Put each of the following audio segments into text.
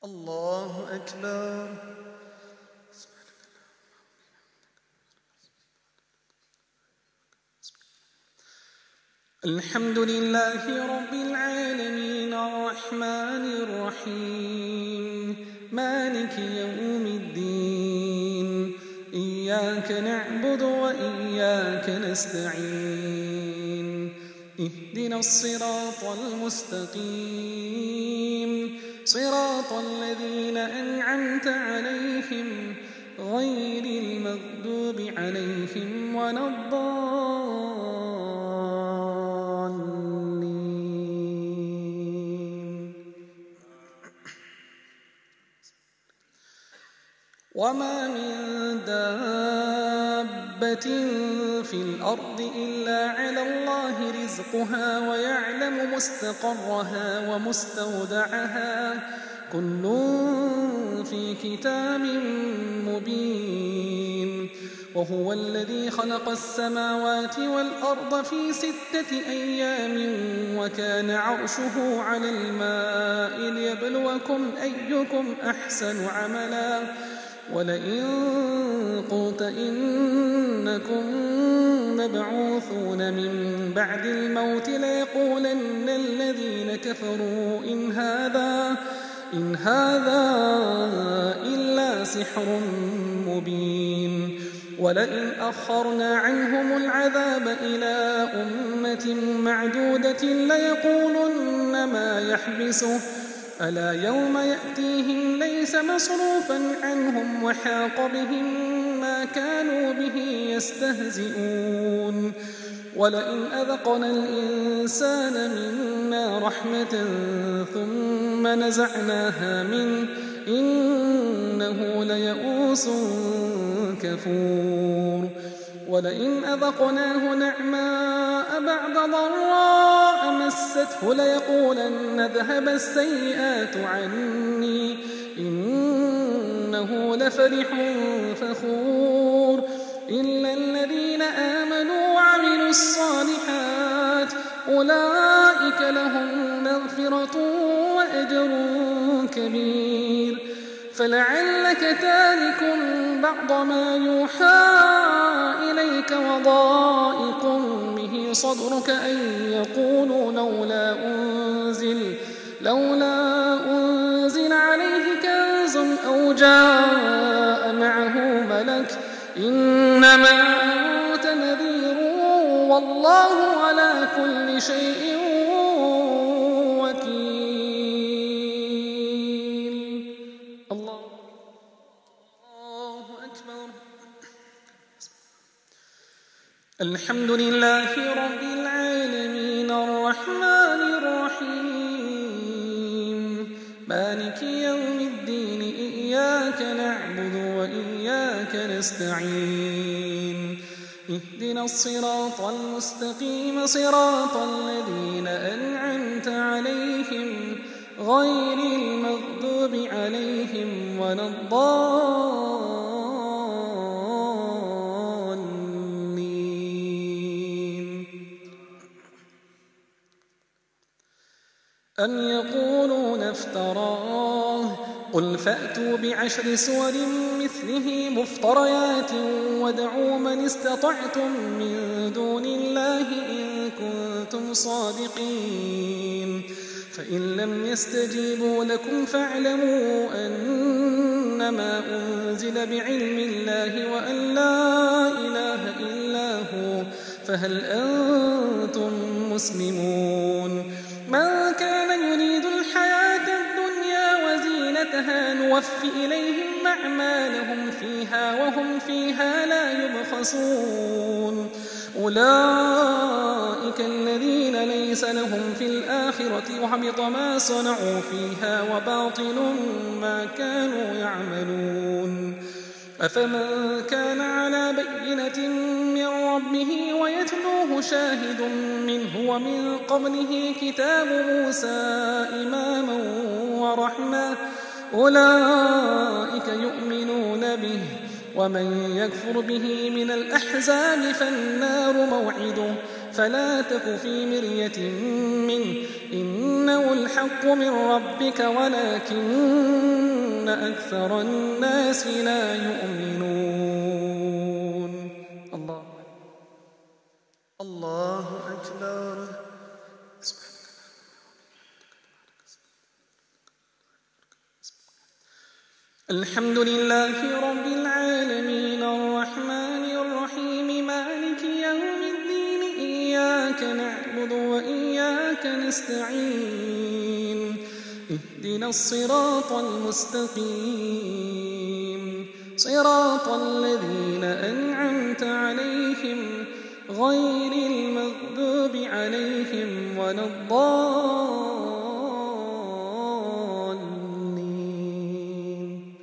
الله أكبر. الحمد لله رب العالمين الرحمن الرحيم مالك يوم الدين إياك نعبد وإياك نستعين اهدنا الصراط المستقيم صراط الذين أنعمت عليهم غير المغضوب عليهم ولا الضالين. وما من دابة في الأرض إلا على الله رزقها ويعلم مستقرها ومستودعها كل في كتاب مبين. وهو الذي خلق السماوات والأرض في 6 أيام وكان عرشه على الماء ليبلوكم أيكم أحسن عملا ولئن قلت إنكم مبعوثون من بعد الموت ليقولن الذين كفروا إن هذا إلا سحر مبين. ولئن أخرنا عنهم العذاب إلى أمة معدودة ليقولن ما يحبسه ألا يوم يأتيهم ليس مصروفا عنهم وحاق بهم ما كانوا به يستهزئون. ولئن أذقنا الإنسان منا رحمة ثم نزعناها منه إنه ليئوس كفور. ولئن أذقناه نعماء بعد ضراء مسته ليقولن ذهب السيئات عني إنه لفرح فخور. إلا الذين آمنوا وعملوا الصالحات أولئك لهم مغفرة وأجر كبير. فلعلك تارك بعض ما يوحى إليك وضائق به صدرك أن يقولوا لولا أنزل عليه كنز أو جاء معه ملك إنما أنت نذير والله على كل شيء وكيل. الله أكبر. الحمد لله رب العالمين الرحمن الرحيم مالك يوم الدين إياك نعبد وإياك نستعين اهدنا الصراط المستقيم صراط الذين أنعمت عليهم غير المغضوب عليهم ولا الضالين. أم يقولون افتراه قل فأتوا ب10 سور مثله مفتريات وادعوا من استطعتم من دون الله إن كنتم صادقين. فإن لم يستجيبوا لكم فاعلموا أنما أنزل بعلم الله وأن لا إله إلا هو فهل أنتم مسلمون. من كان يريد الحياة الدنيا وزينتها نوفي إليهم أعمالهم فيها وهم فيها لا يبخسون. أولئك الذين ليس لهم في الآخرة وحبط ما صنعوا فيها وباطل ما كانوا يعملون. أفمن كان على بينة من ربه ويتلوه شاهد منه ومن قبله كتاب موسى إماما ورحمة أولئك يؤمنون به ومن يكفر به من الأحزاب فالنار موعده فلا تك في مرية منه إنه الحق من ربك ولكن أكثر الناس لا يؤمنون. الله أكبر. الحمد لله رب العالمين الرحمن الرحيم مالك يوم الدين إياك نعبد وإياك نستعين اهدنا الصراط المستقيم صراط الذين أنعمت عليهم غير المغضوب عليهم ولا الضالين.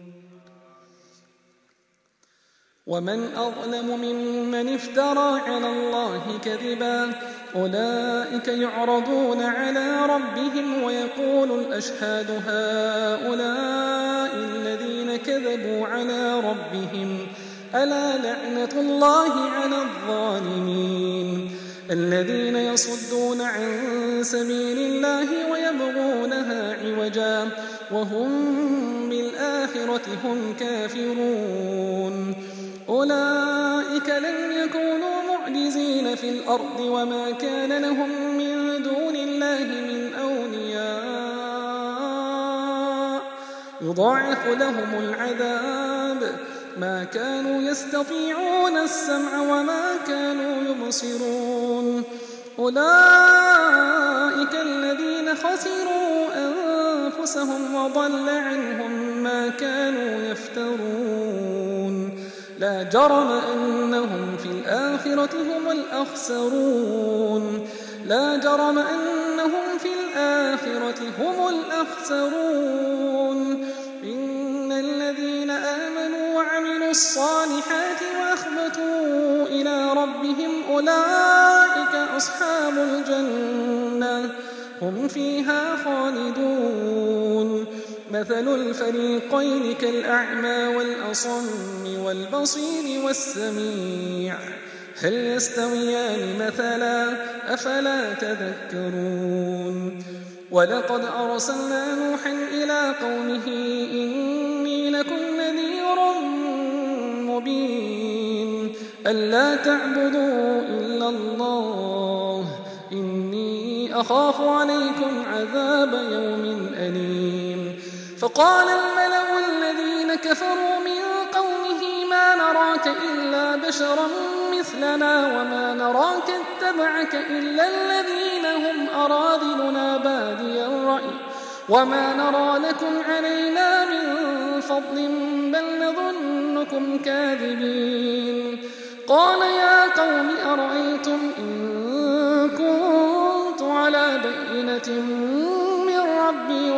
ومن أظلم ممن افترى على الله كذبا أولئك يعرضون على ربهم ويقول الأشهاد هؤلاء الذين كذبوا على ربهم ألا لعنة الله على الظالمين الذين يصدون عن سبيل الله ويبغونها عوجا وهم بالآخرة هم كافرون أولئك لم يكونوا معجزين في الأرض وما كان لهم من دون الله من أولياء يضاعف لهم العذاب ما كانوا يستطيعون السمع وما كانوا يبصرون أولئك الذين خسروا أنفسهم وضل عنهم ما كانوا يفترون لا جرم أنهم في الآخرة هم الأخسرون لا جرم أنهم في الآخرة هم الأخسرون إن الذين آمنوا وعملوا الصالحات وأخبتوا إلى ربهم أولئك أصحاب الجنة هم فيها خالدون مثل الفريقين كالأعمى والأصم والبصير والسميع هل يستويان مثلا أفلا تذكرون ولقد أرسلنا نوحا إلى قومه إني لكم نذير مبين ألا تعبدوا إلا الله إني أخاف عليكم عذاب يوم أليم فقال الملأ الذين كفروا من قومه ما نراك إلا بشرا مثلنا وما نراك اتبعك إلا الذين هم أراذلنا بادي الرأي وما نرى لكم علينا من فضل بل نظنكم كاذبين قال يا قوم أرأيتم إن كنت على بينة من ربي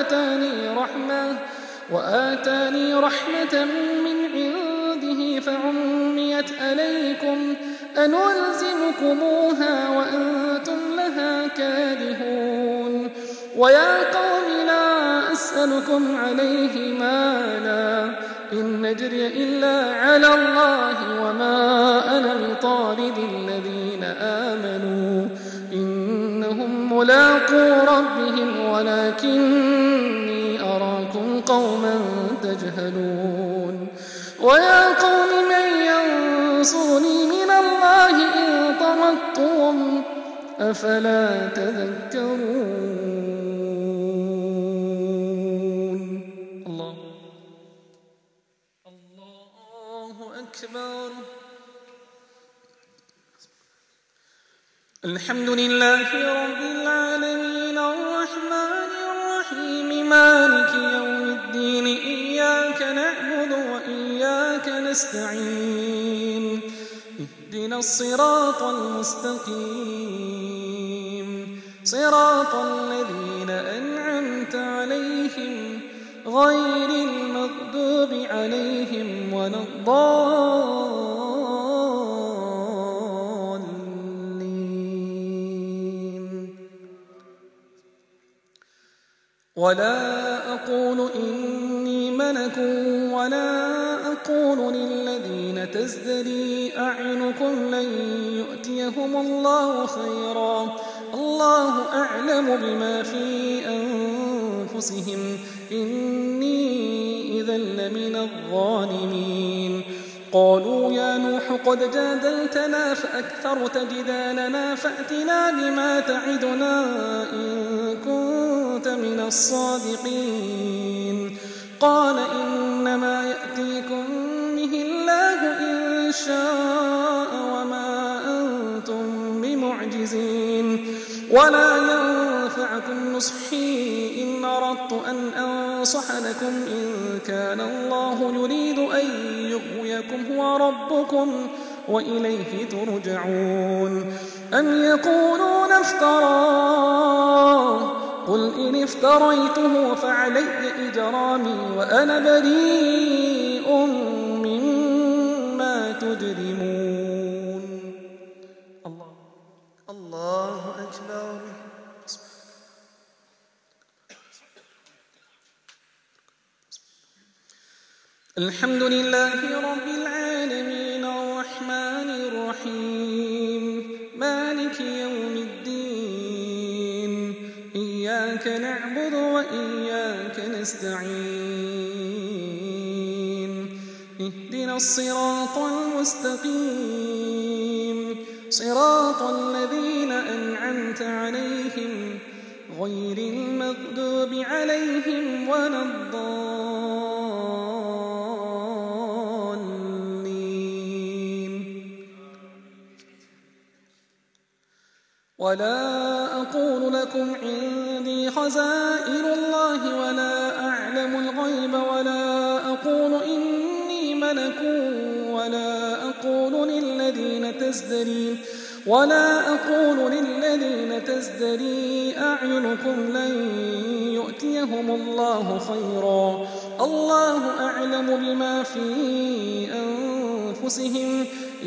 وآتاني رحمة من عنده فعميت عليكم أنلزمكموها وأنتم لها كارهون ويا قوم لا أسألكم عليه مالا إن نجري إلا على الله وما أنا بطارد الذين آمنوا إنهم ملاقو ربهم ولكني أراكم قوما تجهلون ويا قوم من ينصرني من الله إن طردتم أفلا تذكرون. الله أكبر. الحمد لله رب العالمين الرحمن الرحيم مالك يوم الدين إياك نعبد وإياك نستعين اهدنا الصراط المستقيم صراط الذين أنعمت عليهم غير المغضوب عليهم ولا الضالين. ولا أقول إني ملك ولا أقول للذين تزدري أعينكم لن يؤتيهم الله خيرا الله أعلم بما في أنفسهم إني إذا لمن الظالمين قالوا يا نوح قد جادلتنا فأكثرت جدالنا فأتنا بما تعدنا إن كنت من الصادقين قال إنما يأتيكم به الله إن شاء وما أنتم بمعجزين ولا ينفعكم نصحي إن أردت أن أنصح لكم إن كان الله يريد أن يغويكم هو ربكم وإليه ترجعون أم يقولون افتراه قل إن افتريته فعلي إجرامي وأنا بريء مما تجرمون الله أكبر الحمد لله رب العالمين الرحمن الرحيم مالك يوم الدين إياك نعبد وإياك نستعين اهدنا الصراط المستقيم صراط الذين أنعمت عليهم غير المغضوب عليهم ولا ولا أقول لكم عندي خزائن الله ولا أعلم الغيب ولا أقول إني ملك ولا أقول للذين تزدري أعينكم لن يؤتيهم الله خيرا الله أعلم بما في أنفسهم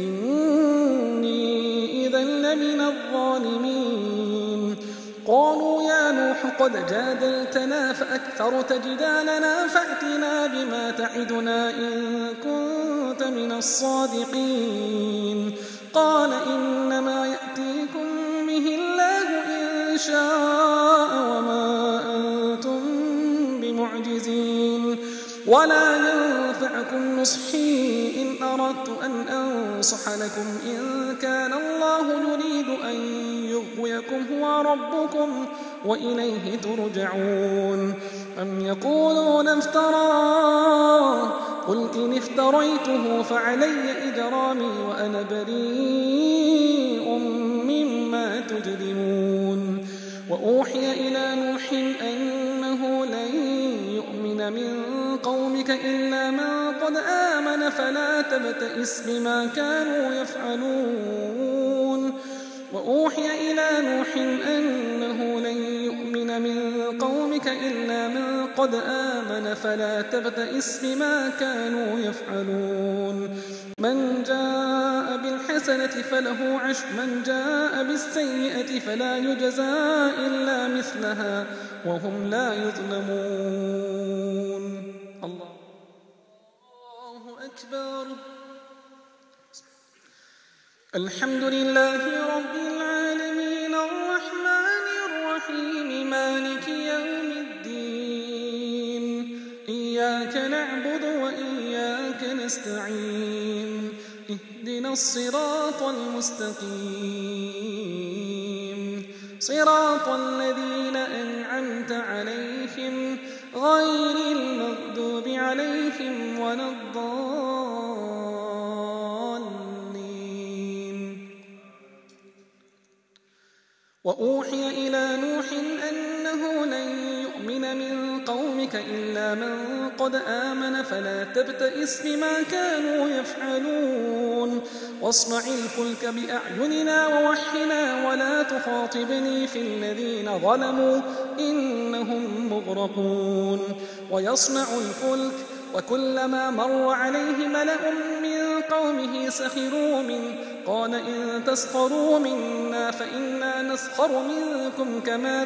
إني إذا لمن الظالمين قالوا يا نوح قد جادلتنا فأكثرت جدالنا فأتنا بما تعدنا إن كنت من الصادقين قال إنما يأتيكم به الله إن شاء وما أنتم بمعجزين ولا ينفعكم نصحي إن أردت أن أنصح لكم إن كان الله يريد أن يغويكم هو ربكم وإليه ترجعون أم يقولون افتراه قل إن افتريته فعلي إجرامي وأنا بريء مما تجرمون وأوحي إلى نوح أنه لن يؤمن من قومك إلا من قد آمن فلا تبتئس بما كانوا يفعلون وأوحي إلى نوح أنه لن يؤمن من قومك إلا من قد آمن فلا تبتئس بما كانوا يفعلون من جاء بالحسنة فله عشر من جاء بالسيئة فلا يجزى إلا مثلها وهم لا يظلمون الله أكبر الحمد لله رب العالمين الرحمن الرحيم مالك يوم الدين إياك نعبد وإياك نستعين اهدنا الصراط المستقيم صراط الذين أنعمت عليهم غير المغضوب عليهم ولا الضالين وأوحي إلى نوح أنه لن يؤمن من قومك إلا من قد آمن فلا تبتئس بما كانوا يفعلون واصنع الفلك بأعيننا ووحينا ولا تخاطبني في الذين ظلموا إنهم مغرقون ويصنع الفلك وكلما مر عليه ملأ من قومه سخروا منه قال إن تسخروا منا فإنا نسخر منكم كما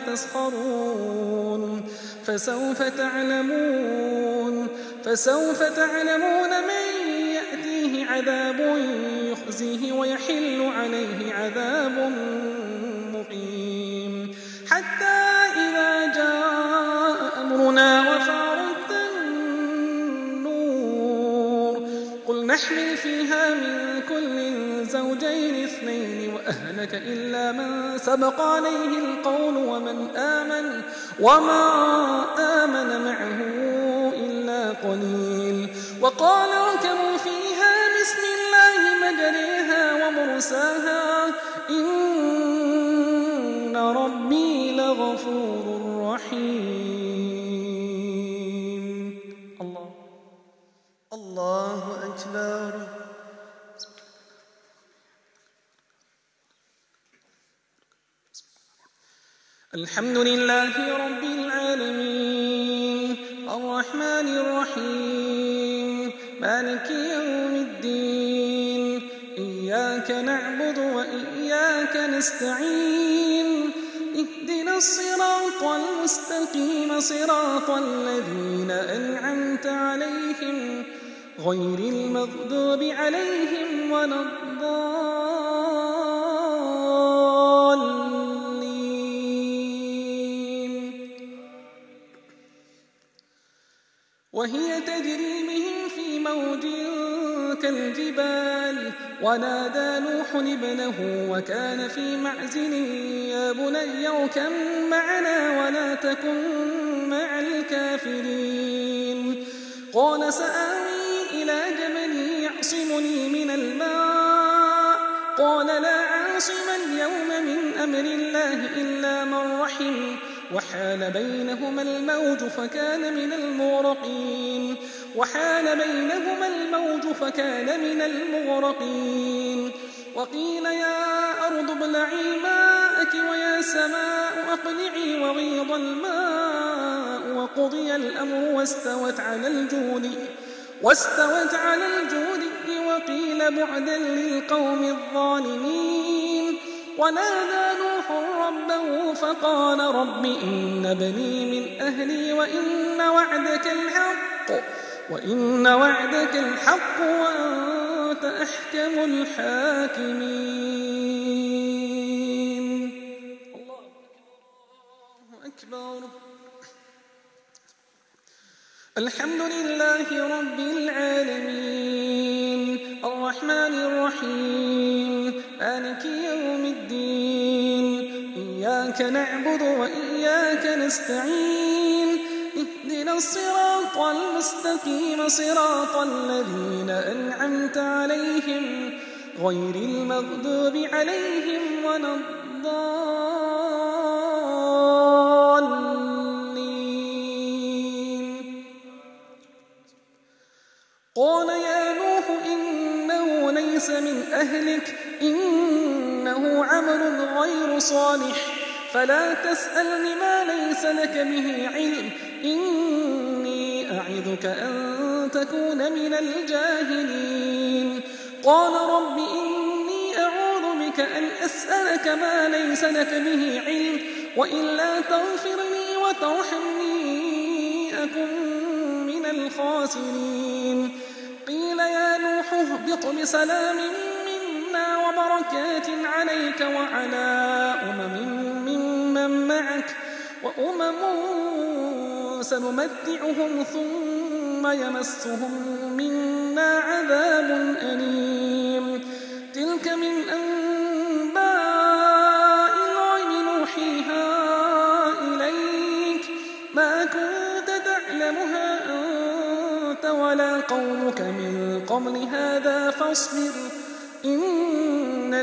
تسخرون فسوف تعلمون من عذاب يخزيه ويحل عليه عذاب مقيم حتى إذا جاء أمرنا وفارت النور قل نحمل فيها من كل زوجين اثنين وأهلك إلا من سبق عليه القول وما آمن معه إلا قليل وقال اركبوا فيها بسم الله مجريها ومرساها إن ربي لغفور رحيم الله أكبر. الحمد لله رب العالمين الرحمن الرحيم مالك يوم الدين إياك نعبد وإياك نستعين اهدنا الصراط المستقيم صراط الذين أنعمت عليهم غير المغضوب عليهم ولا وهي تجري بهم في موج كالجبال ونادى نوح ابنه وكان في معزل يا بني اركب معنا ولا تكن مع الكافرين قال سآوي إلى جبل يعصمني من الماء قال لا عاصم اليوم من أمر الله إلا من رحم وحال بينهما الموج فكان من المغرقين وقيل يا أرض ابلعي ماءك ويا سماء أقلعي وغيض الماء وقضي الأمر واستوت على الجود وقيل بعدا للقوم الظالمين ونادى نوح ربه فقال رب إن بني من أهلي وإن وعدك الحق وأنت أحكم الحاكمين الله أكبر. الحمد لله رب العالمين الرحمن الرحيم مالك يوم الدين إياك نعبد وإياك نستعين اهدنا الصراط المستقيم صراط الذين أنعمت عليهم غير المغضوب عليهم ولا الضالين قال يا نوح إنه ليس من أهلك إنه عمل غير صالح فلا تسألني ما ليس لك به علم إني أعظك أن تكون من الجاهلين قال رب إني أعوذ بك أن أسألك ما ليس لك به علم وإلا تغفر لي وترحمني أكن من الخاسرين قيل يا نوح اهبط بسلام منا وبركات عليك وعلى ممن معك وأمم سنمتعهم ثم يمسهم منا عذاب أليم تلك من أنباء الغيب نوحيها إليك ما كنت تعلمها أنت ولا قومك من قبل هذا فاصبر إن